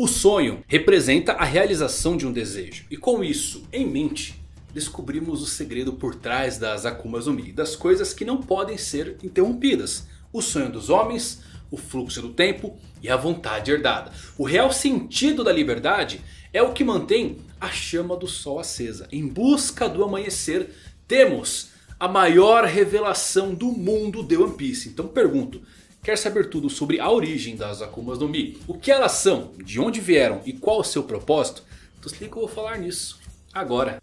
O sonho representa a realização de um desejo. E com isso em mente, descobrimos o segredo por trás das Akumas no Mi. Das coisas que não podem ser interrompidas. O sonho dos homens, o fluxo do tempo e a vontade herdada. O real sentido da liberdade é o que mantém a chama do sol acesa. Em busca do amanhecer, temos a maior revelação do mundo de One Piece. Então pergunto, quer saber tudo sobre a origem das Akumas no Mi? O que elas são, de onde vieram e qual o seu propósito? Então se liga que eu vou falar nisso agora.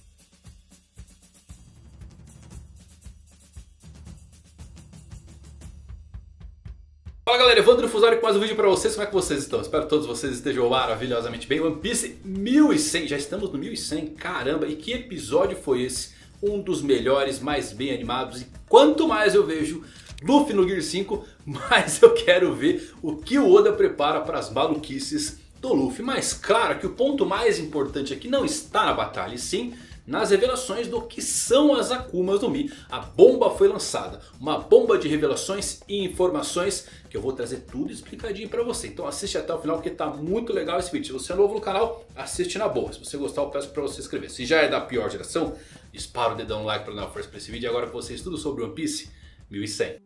Fala galera, Evandro Fusari com mais um vídeo pra vocês. Como é que vocês estão? Espero que todos vocês estejam maravilhosamente bem. One Piece 1100, já estamos no 1100, caramba. E que episódio foi esse? Um dos melhores, mais bem animados. E quanto mais eu vejo Luffy no Gear 5, mais eu quero ver o que o Oda prepara para as maluquices do Luffy. Mas claro que o ponto mais importante aqui não está na batalha, e sim nas revelações do que são as Akumas no Mi. A bomba foi lançada, uma bomba de revelações e informações que eu vou trazer tudo explicadinho pra você. Então assiste até o final porque tá muito legal esse vídeo. Se você é novo no canal, assiste na boa. Se você gostar, eu peço pra você se inscrever. Se já é da pior geração, dispara o dedão no like pra dar uma força pra esse vídeo. E agora com vocês tudo sobre One Piece 1100.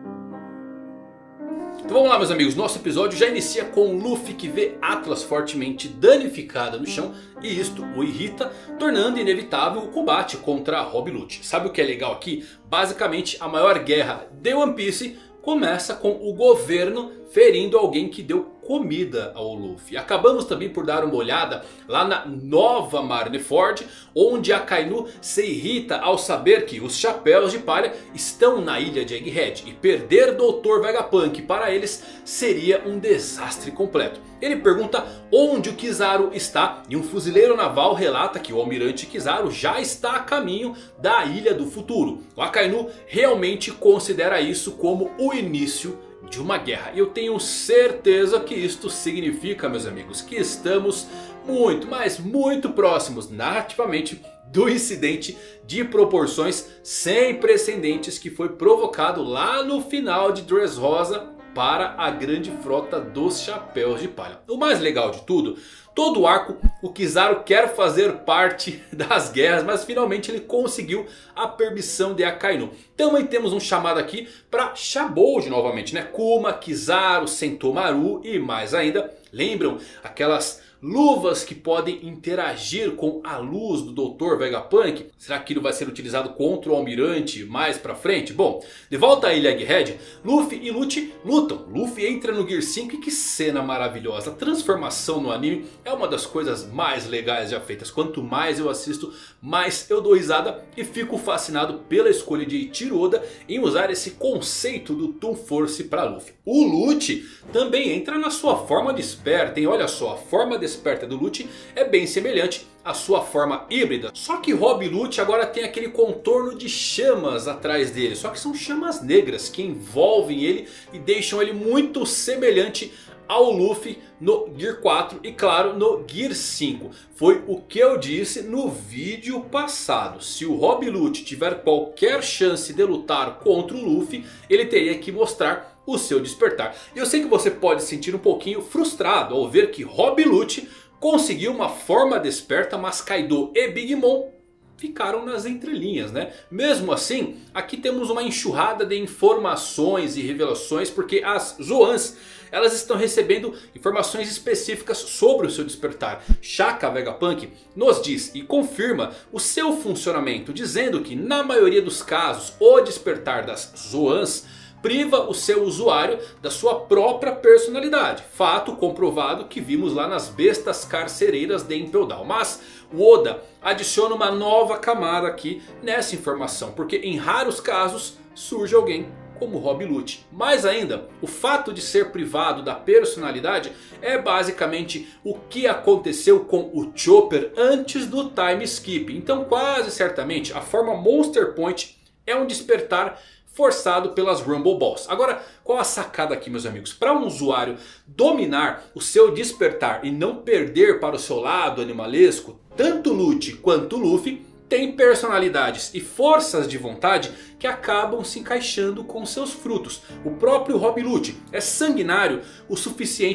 Então vamos lá meus amigos, nosso episódio já inicia com o Luffy que vê Atlas fortemente danificada no chão. E isto o irrita, tornando inevitável o combate contra Rob Lucci. Sabe o que é legal aqui? Basicamente a maior guerra de One Piece começa com o governo ferindo alguém que deu comida ao Luffy. Acabamos também por dar uma olhada lá na nova Marineford, onde a Akainu se irrita ao saber que os Chapéus de Palha estão na ilha de Egghead. E perder Dr. Vegapunk para eles seria um desastre completo. Ele pergunta onde o Kizaru está e um fuzileiro naval relata que o almirante Kizaru já está a caminho da Ilha do Futuro. O Akainu realmente considera isso como o início de uma guerra. E eu tenho certeza que isto significa, meus amigos, que estamos muito, mas muito próximos narrativamente do incidente de proporções sem precedentes que foi provocado lá no final de Dressrosa para a grande frota dos Chapéus de Palha. O mais legal de tudo, todo o arco o Kizaru quer fazer parte das guerras, mas finalmente ele conseguiu a permissão de Akainu. Também temos um chamado aqui para Shabold novamente, né? Kuma, Kizaru, Sentomaru e mais ainda. Lembram aquelas luvas que podem interagir com a luz do Dr. Vegapunk? Será que aquilo vai ser utilizado contra o almirante mais pra frente? Bom, de volta à ilha Egghead, Luffy e Lucci lutam. Luffy entra no Gear 5 e que cena maravilhosa. A transformação no anime é uma das coisas mais legais já feitas. Quanto mais eu assisto, mais eu dou risada e fico fascinado pela escolha de Eiichiro Oda em usar esse conceito do Toon Force para Luffy. O Lucci também entra na sua forma desperta, hein? Olha só, a forma desperta do Lucci é bem semelhante à sua forma híbrida. Só que Rob Lucci agora tem aquele contorno de chamas atrás dele. Só que são chamas negras que envolvem ele e deixam ele muito semelhante ao Luffy no Gear 4 e claro no Gear 5. Foi o que eu disse no vídeo passado. Se o Rob Lucci tiver qualquer chance de lutar contra o Luffy, ele teria que mostrar o seu despertar. E eu sei que você pode se sentir um pouquinho frustrado ao ver que Rob Lucci conseguiu uma forma desperta, mas Kaido e Big Mom ficaram nas entrelinhas, né? Mesmo assim, aqui temos uma enxurrada de informações e revelações, porque as Zoans, elas estão recebendo informações específicas sobre o seu despertar. Shaka Vegapunk nos diz e confirma o seu funcionamento, dizendo que na maioria dos casos o despertar das Zoans priva o seu usuário da sua própria personalidade. Fato comprovado que vimos lá nas bestas carcereiras de Impel Down. Mas o Oda adiciona uma nova camada aqui nessa informação, porque em raros casos surge alguém como Rob Lucci. Mais ainda, o fato de ser privado da personalidade é basicamente o que aconteceu com o Chopper antes do time skip. Então quase certamente a forma Monster Point é um despertar forçado pelas Rumble Balls. Agora, qual a sacada aqui, meus amigos? Para um usuário dominar o seu despertar e não perder para o seu lado animalesco, tanto Lucci quanto Luffy têm personalidades e forças de vontade que acabam se encaixando com seus frutos. O próprio Rob Lucci é sanguinário o suficiente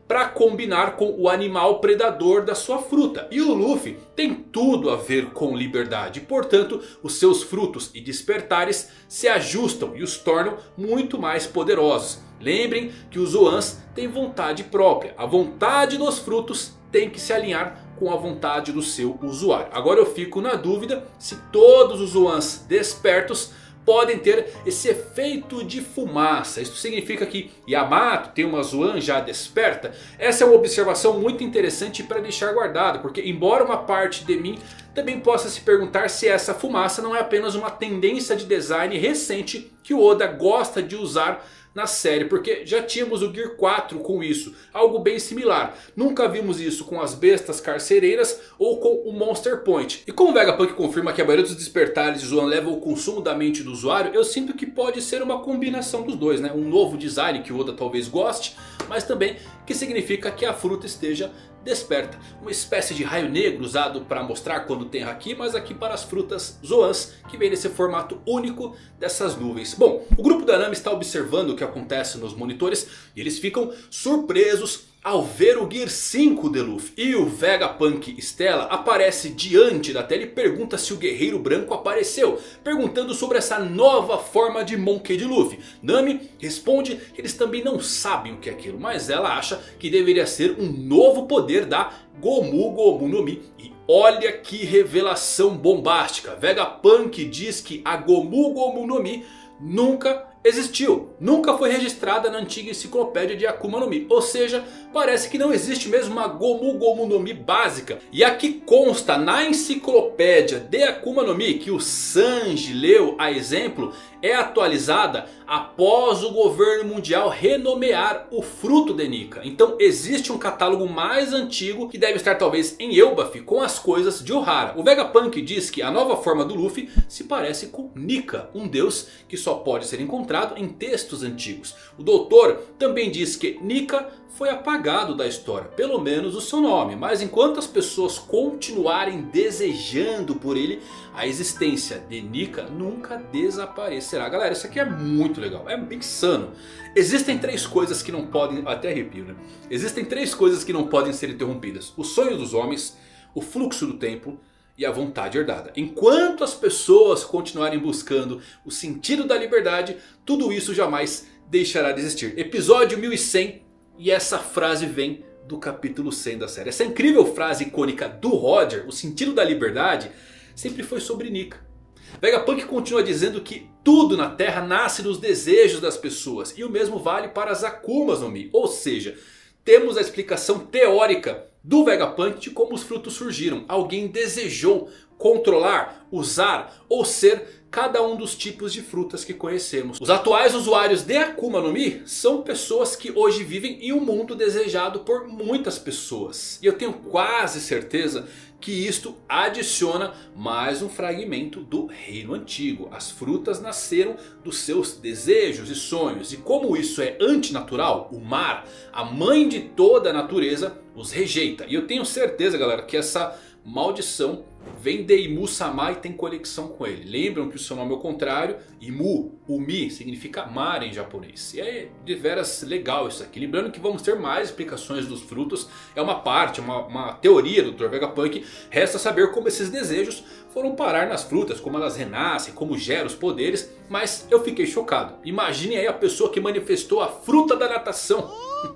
para combinar com o animal predador da sua fruta. E o Luffy tem tudo a ver com liberdade. Portanto, os seus frutos e despertares se ajustam e os tornam muito mais poderosos. Lembrem que os Zoans têm vontade própria. A vontade dos frutos tem que se alinhar com a vontade do seu usuário. Agora eu fico na dúvida se todos os Zoans despertos podem ter esse efeito de fumaça. Isso significa que Yamato tem uma Zoan já desperta? Essa é uma observação muito interessante para deixar guardada. Porque embora uma parte de mim também possa se perguntar se essa fumaça não é apenas uma tendência de design recente que o Oda gosta de usar na série, porque já tínhamos o Gear 4 com isso, algo bem similar. Nunca vimos isso com as bestas carcereiras ou com o Monster Point. E como o Vegapunk confirma que a maioria dos despertares de Zoan leva ao consumo da mente do usuário, eu sinto que pode ser uma combinação dos dois, né? Um novo design que o Oda talvez goste, mas também que significa que a fruta esteja desperta. Uma espécie de raio negro usado para mostrar quando tem Haki, mas aqui para as frutas Zoans, que vem nesse formato único dessas nuvens. Bom, o grupo da Nami está observando o que acontece nos monitores e eles ficam surpresos ao ver o Gear 5 de Luffy. E o Vegapunk Stella aparece diante da tela e pergunta se o Guerreiro Branco apareceu, perguntando sobre essa nova forma de Monkey de Luffy. Nami responde que eles também não sabem o que é aquilo, mas ela acha que deveria ser um novo poder da Gomu Gomu no Mi. E olha que revelação bombástica. Vegapunk diz que a Gomu Gomu no Mi nunca existiu, nunca foi registrada na antiga enciclopédia de Akuma no Mi. Ou seja, parece que não existe mesmo uma Gomu Gomu no Mi básica. E aqui consta na enciclopédia de Akuma no Mi que o Sanji leu a exemplo, é atualizada após o governo mundial renomear o fruto de Nika. Então existe um catálogo mais antigo que deve estar talvez em Elbaf com as coisas de Ohara. O Vegapunk diz que a nova forma do Luffy se parece com Nika, um deus que só pode ser encontrado em textos antigos. O doutor também diz que Nika foi apagado da história, pelo menos o seu nome. Mas enquanto as pessoas continuarem desejando por ele, a existência de Nika nunca desaparecerá. Galera, isso aqui é muito legal, é insano. Existem três coisas que não podem, até arrepio, né? Existem três coisas que não podem ser interrompidas: o sonho dos homens, o fluxo do tempo e a vontade herdada. Enquanto as pessoas continuarem buscando o sentido da liberdade, tudo isso jamais deixará de existir. Episódio 1100. E essa frase vem do capítulo 100 da série. Essa incrível frase icônica do Roger, o sentido da liberdade, sempre foi sobre Nika. Vegapunk continua dizendo que tudo na Terra nasce dos desejos das pessoas. E o mesmo vale para as Akumas no Mi. Ou seja, temos a explicação teórica do Vegapunk de como os frutos surgiram. Alguém desejou controlar, usar ou ser cada um dos tipos de frutas que conhecemos. Os atuais usuários de Akuma no Mi são pessoas que hoje vivem em um mundo desejado por muitas pessoas. E eu tenho quase certeza que isto adiciona mais um fragmento do reino antigo. As frutas nasceram dos seus desejos e sonhos. E como isso é antinatural, o mar, a mãe de toda a natureza, os rejeita. E eu tenho certeza, galera, que essa maldição vem de Imu-sama e tem conexão com ele. Lembram que o seu nome é o contrário. Imu, Umi, significa mar em japonês. E é de veras legal isso aqui. Lembrando que vamos ter mais explicações dos frutos. É uma parte, uma teoria do Dr. Vegapunk. Resta saber como esses desejos foram parar nas frutas. Como elas renascem, como geram os poderes. Mas eu fiquei chocado. Imagine aí a pessoa que manifestou a fruta da natação.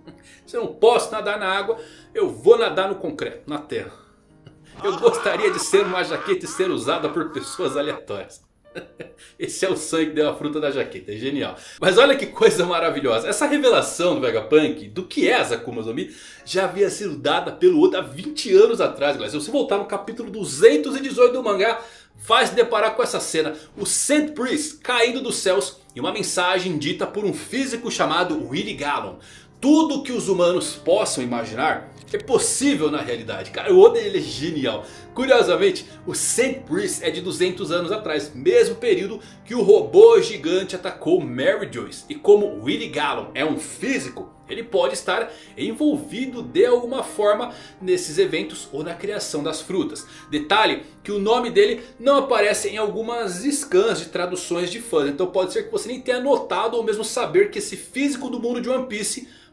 Se eu não posso nadar na água, eu vou nadar no concreto, na terra. Eu gostaria de ser uma jaqueta e ser usada por pessoas aleatórias. Esse é o sangue que deu a fruta da jaqueta, é genial. Mas olha que coisa maravilhosa. Essa revelação do Vegapunk do que é as Akumas no Mi já havia sido dada pelo Oda há 20 anos atrás, galera. Se você voltar no capítulo 218 do mangá, vai se deparar com essa cena. O Sand Priest caindo dos céus e uma mensagem dita por um físico chamado Willie Gallon. Tudo que os humanos possam imaginar é possível na realidade. Cara, o Oda ele é genial. Curiosamente, o Sand Priest é de 200 anos atrás. Mesmo período que o robô gigante atacou Mary Joyce. E como Willie Gallon é um físico, ele pode estar envolvido de alguma forma nesses eventos ou na criação das frutas. Detalhe que o nome dele não aparece em algumas scans de traduções de fãs. Então pode ser que você nem tenha notado ou mesmo saber que esse físico do mundo de One Piece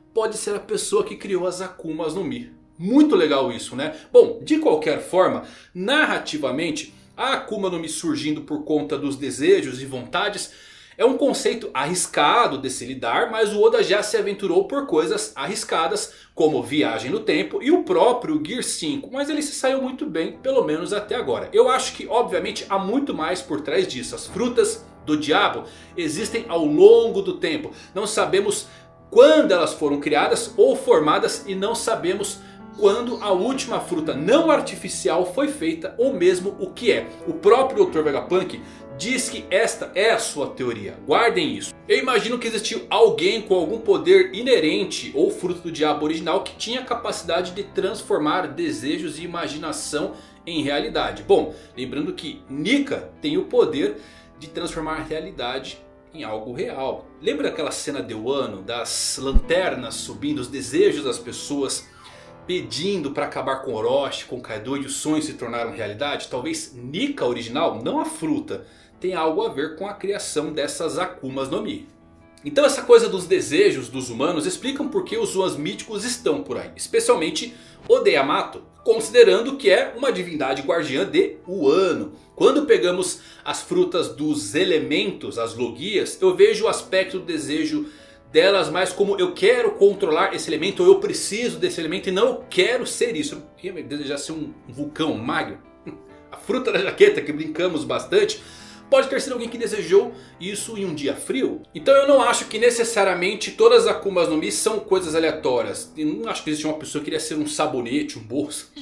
pode ser a pessoa que criou as Akumas no Mi. Muito legal isso, né? Bom, de qualquer forma, narrativamente, a Akuma no Mi surgindo por conta dos desejos e vontades é um conceito arriscado de se lidar, mas o Oda já se aventurou por coisas arriscadas, como viagem no tempo e o próprio Gear 5. Mas ele se saiu muito bem, pelo menos até agora. Eu acho que obviamente há muito mais por trás disso. As frutas do diabo existem ao longo do tempo. Não sabemos quando elas foram criadas ou formadas e não sabemos quando a última fruta não artificial foi feita ou mesmo o que é. O próprio Dr. Vegapunk diz que esta é a sua teoria. Guardem isso. Eu imagino que existiu alguém com algum poder inerente ou fruto do diabo original que tinha a capacidade de transformar desejos e imaginação em realidade. Bom, lembrando que Nika tem o poder de transformar a realidade em algo real. Lembra aquela cena de Wano das lanternas subindo, os desejos das pessoas pedindo para acabar com Orochi, com Kaido, e os sonhos se tornaram realidade? Talvez Nika original, não a fruta, tenha algo a ver com a criação dessas Akumas no Mi. Então essa coisa dos desejos dos humanos explicam por que os Zoans míticos estão por aí. Especialmente Oda Yamato, considerando que é uma divindade guardiã de Wano. Quando pegamos as frutas dos elementos, as logias, eu vejo o aspecto do desejo delas mais como eu quero controlar esse elemento, ou eu preciso desse elemento e não eu quero ser isso. Eu queria desejar ser um vulcão, um magno. A fruta da jaqueta que brincamos bastante pode ter sido alguém que desejou isso em um dia frio. Então eu não acho que necessariamente todas as Akumas no Mi são coisas aleatórias. Eu não acho que existe uma pessoa que queria ser um sabonete, um bolso.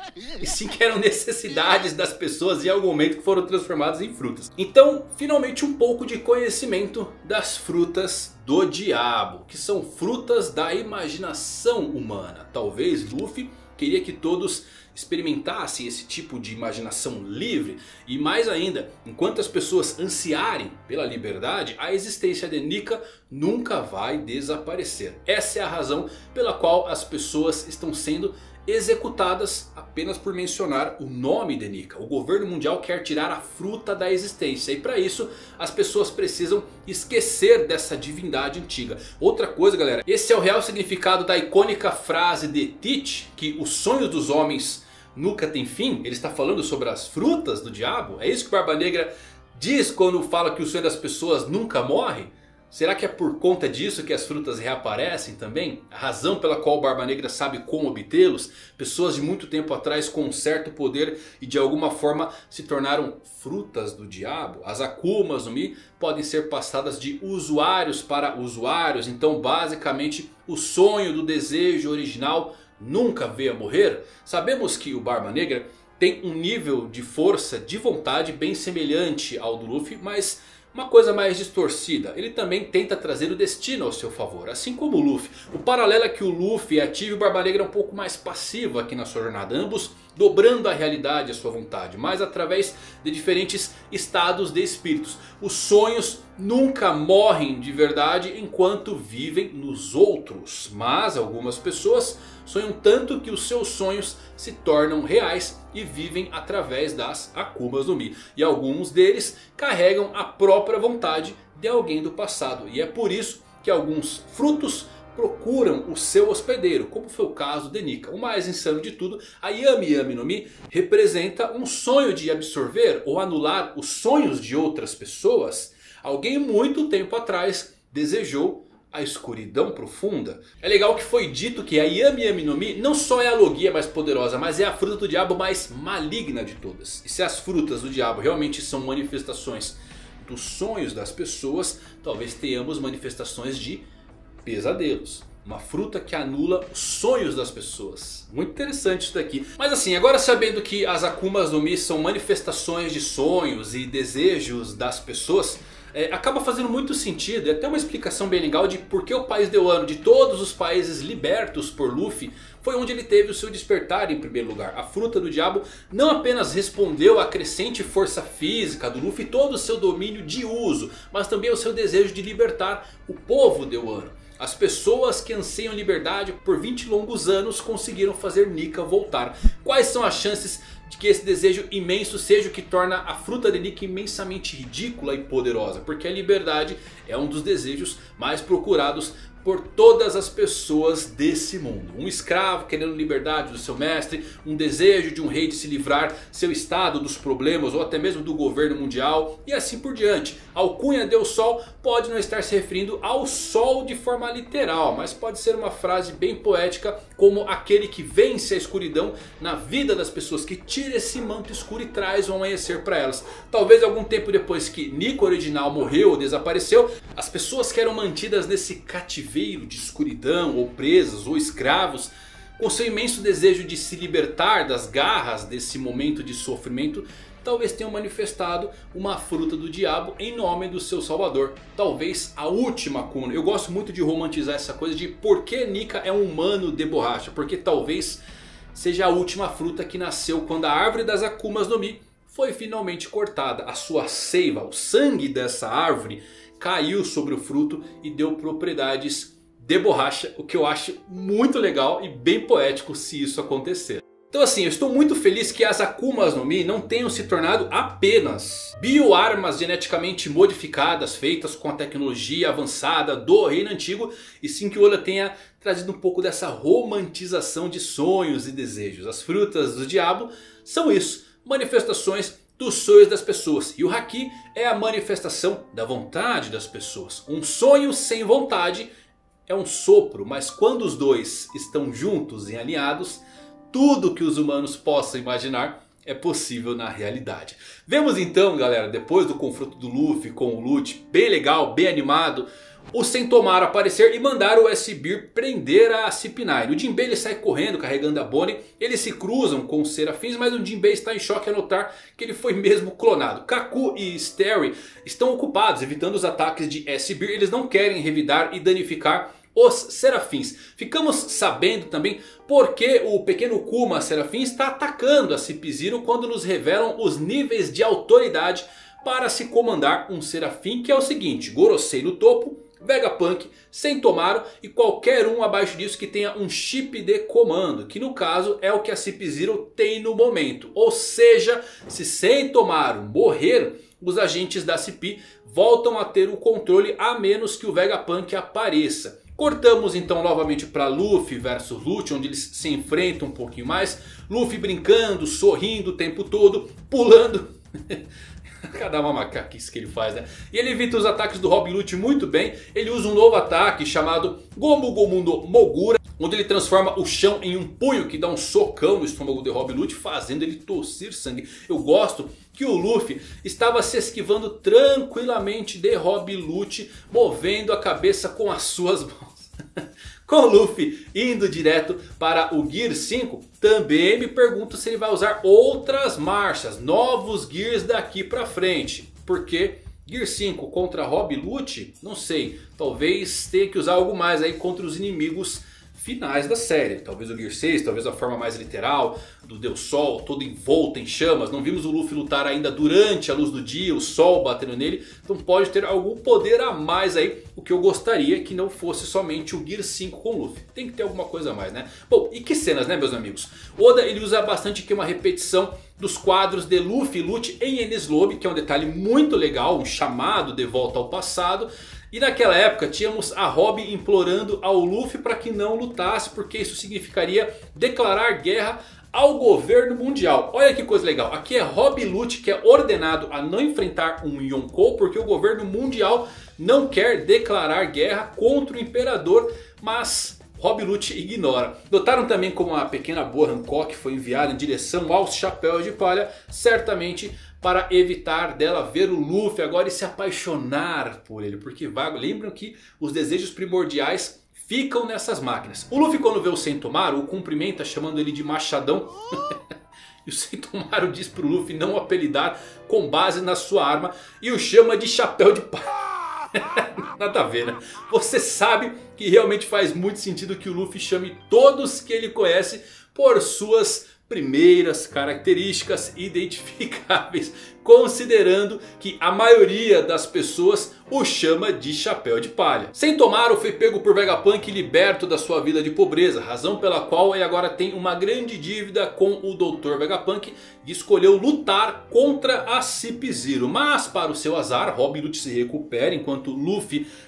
E sim que eram necessidades das pessoas em algum momento que foram transformadas em frutas. Então finalmente um pouco de conhecimento das frutas do diabo, que são frutas da imaginação humana. Talvez Luffy queria que todos experimentassem esse tipo de imaginação livre. E mais ainda, enquanto as pessoas ansiarem pela liberdade, a existência de Nika nunca vai desaparecer. Essa é a razão pela qual as pessoas estão sendo executadas apenas por mencionar o nome de Nika. O governo mundial quer tirar a fruta da existência. E para isso as pessoas precisam esquecer dessa divindade antiga. Outra coisa, galera, esse é o real significado da icônica frase de Teach, que os sonhos dos homens nunca têm fim. Ele está falando sobre as frutas do diabo. É isso que Barba Negra diz quando fala que o sonho das pessoas nunca morre? Será que é por conta disso que as frutas reaparecem também? A razão pela qual Barba Negra sabe como obtê-los? Pessoas de muito tempo atrás com um certo poder e de alguma forma se tornaram frutas do diabo. As Akumas no Mi podem ser passadas de usuários para usuários. Então basicamente o sonho do desejo original nunca veio a morrer. Sabemos que o Barba Negra tem um nível de força, de vontade bem semelhante ao do Luffy, mas uma coisa mais distorcida. Ele também tenta trazer o destino ao seu favor, assim como o Luffy. O paralelo é que o Luffy é ativo e o Barba Negra é um pouco mais passivo aqui na sua jornada. Ambos dobrando a realidade à sua vontade, mas através de diferentes estados de espíritos. Os sonhos nunca morrem de verdade enquanto vivem nos outros. Mas algumas pessoas sonham tanto que os seus sonhos se tornam reais e vivem através das Akumas no Mi. E alguns deles carregam a própria vontade de alguém do passado. E é por isso que alguns frutos procuram o seu hospedeiro, como foi o caso de Nika. O mais insano de tudo, a Yami Yami no Mi representa um sonho de absorver ou anular os sonhos de outras pessoas. Alguém muito tempo atrás desejou a escuridão profunda. É legal que foi dito que a Yami Yami no Mi não só é a logia mais poderosa, mas é a fruta do diabo mais maligna de todas. E se as frutas do diabo realmente são manifestações dos sonhos das pessoas, talvez tenhamos manifestações de pesadelos. Uma fruta que anula os sonhos das pessoas. Muito interessante isso daqui. Mas assim, agora sabendo que as Akumas no Mi são manifestações de sonhos e desejos das pessoas, acaba fazendo muito sentido. É até uma explicação bem legal de por que o país de Wano, de todos os países libertos por Luffy, foi onde ele teve o seu despertar em primeiro lugar. A fruta do diabo não apenas respondeu à crescente força física do Luffy, todo o seu domínio de uso, mas também ao seu desejo de libertar o povo de Wano. As pessoas que anseiam liberdade por 20 longos anos conseguiram fazer Nika voltar. Quais são as chances de que esse desejo imenso seja o que torna a fruta de Nika imensamente ridícula e poderosa? Porque a liberdade é um dos desejos mais procurados por todas as pessoas desse mundo. Um escravo querendo liberdade do seu mestre, um desejo de um rei de se livrar seu estado dos problemas ou até mesmo do governo mundial e assim por diante. A alcunha Deus Sol pode não estar se referindo ao sol de forma literal, mas pode ser uma frase bem poética como aquele que vence a escuridão na vida das pessoas, que tira esse manto escuro e traz o amanhecer para elas. Talvez algum tempo depois que Nika original morreu ou desapareceu, as pessoas que eram mantidas nesse cativeiro de escuridão, ou presas, ou escravos, com seu imenso desejo de se libertar das garras desse momento de sofrimento, talvez tenham manifestado uma fruta do diabo em nome do seu salvador. Talvez a última Akuma. Eu gosto muito de romantizar essa coisa de por que Nika é um humano de borracha. Porque talvez seja a última fruta que nasceu quando a árvore das Akumas no Mi foi finalmente cortada. A sua seiva, o sangue dessa árvore, caiu sobre o fruto e deu propriedades de borracha. O que eu acho muito legal e bem poético se isso acontecer. Então assim, eu estou muito feliz que as Akumas no Mi não tenham se tornado apenas bioarmas geneticamente modificadas, feitas com a tecnologia avançada do reino antigo. E sim que o Oda tenha trazido um pouco dessa romantização de sonhos e desejos. As frutas do diabo são isso, manifestações dos sonhos das pessoas. E o Haki é a manifestação da vontade das pessoas. Um sonho sem vontade é um sopro, mas quando os dois estão juntos e alinhados, tudo que os humanos possam imaginar é possível na realidade. Vemos então, galera, depois do confronto do Luffy com o Lute, bem legal, bem animado, o Sentomaru aparecer e mandar o S-Beer prender a CP9. O Jinbei ele sai correndo carregando a Bonnie. Eles se cruzam com os Serafins, mas o Jinbei está em choque a notar que ele foi mesmo clonado. Kaku e Starry estão ocupados evitando os ataques de S-Beer. Eles não querem revidar e danificar os Serafins. Ficamos sabendo também porque o pequeno Kuma Serafim está atacando a CP0 quando nos revelam os níveis de autoridade para se comandar um Serafim, que é o seguinte: Gorosei no topo, Vegapunk, Sentomaru e qualquer um abaixo disso que tenha um chip de comando, que no caso é o que a CP0 tem no momento. Ou seja, se Sentomaru morrer, os agentes da CP voltam a ter o controle a menos que o Vegapunk apareça. Cortamos então novamente para Luffy versus Lute, onde eles se enfrentam um pouquinho mais. Luffy brincando, sorrindo o tempo todo, pulando. Cada uma macaquice que ele faz, né? E ele evita os ataques do Rob Lute muito bem. Ele usa um novo ataque chamado Gomu Gomu no Mogura, onde ele transforma o chão em um punho que dá um socão no estômago de Rob Lute, fazendo ele tossir sangue. Eu gosto que o Luffy estava se esquivando tranquilamente de Rob Lute, movendo a cabeça com as suas mãos. Com o Luffy indo direto para o Gear 5, também me pergunto se ele vai usar outras marchas, novos Gears daqui para frente. Porque Gear 5 contra Rob Lute, não sei, talvez tenha que usar algo mais aí contra os inimigos finais da série. Talvez o Gear 6, talvez a forma mais literal do Deus Sol, todo envolto em chamas. Não vimos o Luffy lutar ainda durante a luz do dia, o sol batendo nele. Então pode ter algum poder a mais aí. O que eu gostaria que não fosse somente o Gear 5 com o Luffy. Tem que ter alguma coisa a mais, né? Bom, e que cenas, né, meus amigos? Oda ele usa bastante aqui uma repetição dos quadros de Luffy e Lute em Enies Lobby, que é um detalhe muito legal, um chamado de volta ao passado. E naquela época tínhamos a Robin implorando ao Luffy para que não lutasse, porque isso significaria declarar guerra ao governo mundial. Olha que coisa legal, aqui é Rob Lute que é ordenado a não enfrentar um Yonkou, porque o governo mundial não quer declarar guerra contra o imperador, mas Rob Lute ignora. Notaram também como a pequena boa Hancock foi enviada em direção aos Chapéus de Palha, certamente para evitar dela ver o Luffy agora e se apaixonar por ele. Porque lembram que os desejos primordiais ficam nessas máquinas. O Luffy, quando vê o Sentomaru, o cumprimenta chamando ele de machadão. E o Sentomaru diz para o Luffy não o apelidar com base na sua arma e o chama de chapéu de palha. Nada a ver, né? Você sabe que realmente faz muito sentido que o Luffy chame todos que ele conhece por suas primeiras características identificáveis, considerando que a maioria das pessoas o chama de chapéu de palha. Sentomaru foi pego por Vegapunk e liberto da sua vida de pobreza, razão pela qual ele agora tem uma grande dívida com o Dr. Vegapunk e escolheu lutar contra a CP0. Mas para o seu azar, Rob Lute se recupera enquanto Luffy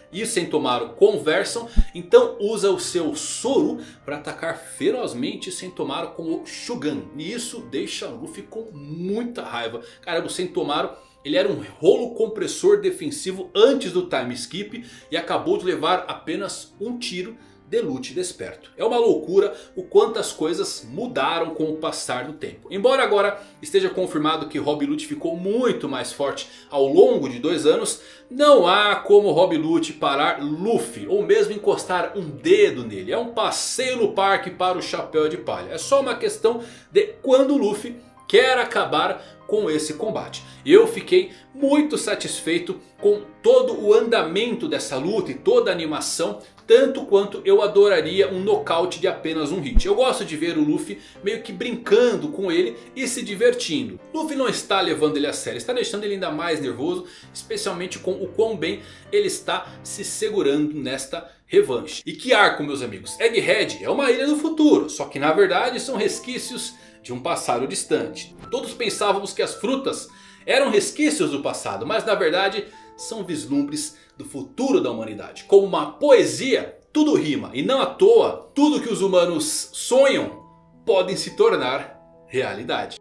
e Sentomaru conversam, então usa o seu Soru para atacar ferozmente Sentomaru com o Shugan. E isso deixa o Luffy com muita raiva. Caramba, o Sentomaru, ele era um rolo compressor defensivo antes do time skip e acabou de levar apenas um tiro de Lute desperto. É uma loucura o quanto as coisas mudaram com o passar do tempo. Embora agora esteja confirmado que Rob Lute ficou muito mais forte ao longo de 2 anos, não há como Rob Lute parar Luffy ou mesmo encostar um dedo nele. É um passeio no parque para o chapéu de palha. É só uma questão de quando o Luffy quer acabar com esse combate. Eu fiquei muito satisfeito com todo o andamento dessa luta e toda a animação, tanto quanto eu adoraria um nocaute de apenas um hit. Eu gosto de ver o Luffy meio que brincando com ele e se divertindo. Luffy não está levando ele a sério, está deixando ele ainda mais nervoso, especialmente com o quão bem ele está se segurando nesta revanche. E que arco, meus amigos? Egghead é uma ilha do futuro, só que na verdade são resquícios de um passado distante. Todos pensávamos que as frutas eram resquícios do passado, mas na verdade são vislumbres do futuro da humanidade. Como uma poesia, tudo rima. E não à toa, tudo que os humanos sonham podem se tornar realidade.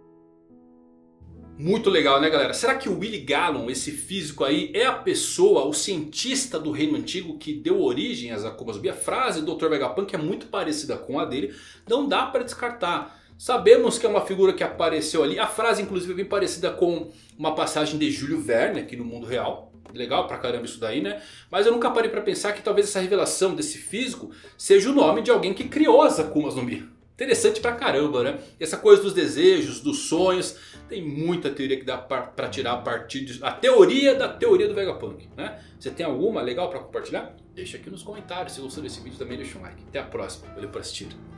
Muito legal, né, galera? Será que o Willie Gallon, esse físico aí, é a pessoa, o cientista do reino antigo que deu origem às Akumas no Mi? A frase do Dr. Vegapunk é muito parecida com a dele. Não dá para descartar. Sabemos que é uma figura que apareceu ali. A frase inclusive é bem parecida com uma passagem de Júlio Verne aqui no mundo real. Legal pra caramba isso daí, né? Mas eu nunca parei pra pensar que talvez essa revelação desse físico seja o nome de alguém que criou as Akumas no Mi. Interessante pra caramba, né? E essa coisa dos desejos, dos sonhos. Tem muita teoria que dá pra tirar a partir de... a teoria da teoria do Vegapunk, né? Você tem alguma legal pra compartilhar? Deixa aqui nos comentários. Se gostou desse vídeo também deixa um like. Até a próxima. Valeu por assistir.